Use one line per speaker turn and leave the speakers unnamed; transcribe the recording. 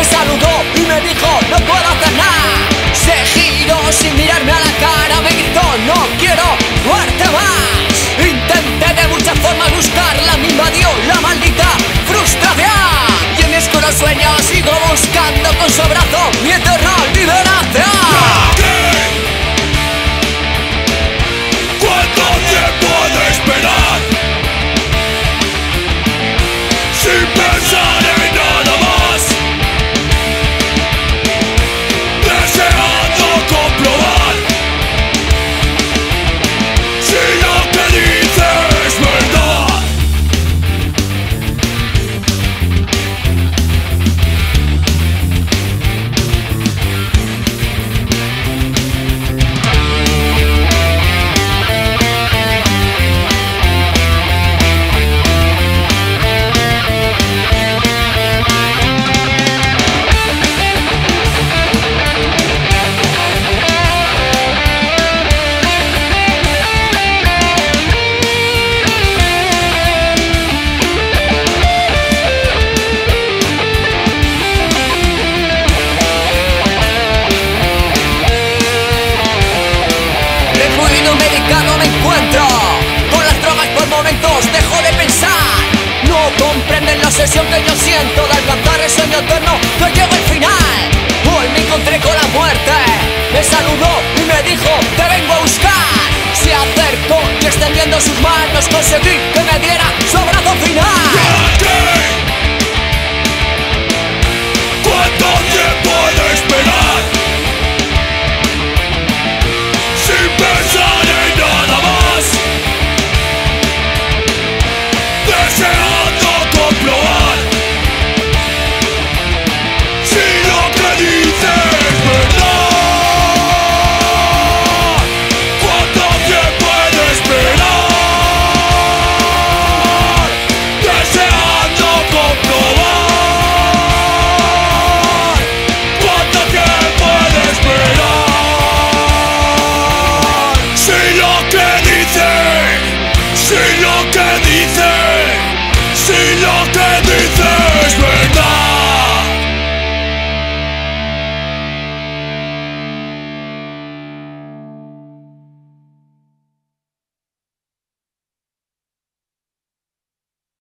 saludó y me dijo: no puedo hacer nada. Se giró sin mirarme a la cara, me gritó: no quiero verte más. Intenté de muchas formas buscarla, me invadió la maldita frustración. Y en mi oscuro sueño sigo buscando con su brazo mi eterna liberación.
¿Cuánto tiempo he de esperar? Sin pensar en nada más, deseando comprobar si lo que dice es verdad.
Medicado me encuentro, con las drogas por momentos dejo de pensar. No comprenden la obsesión que yo siento de alcanzar el sueño eterno que llega al final. Hoy me encontré con la muerte, me saludó y me dijo: te vengo a buscar. Se acercó y extendiendo sus manos conseguí que me diera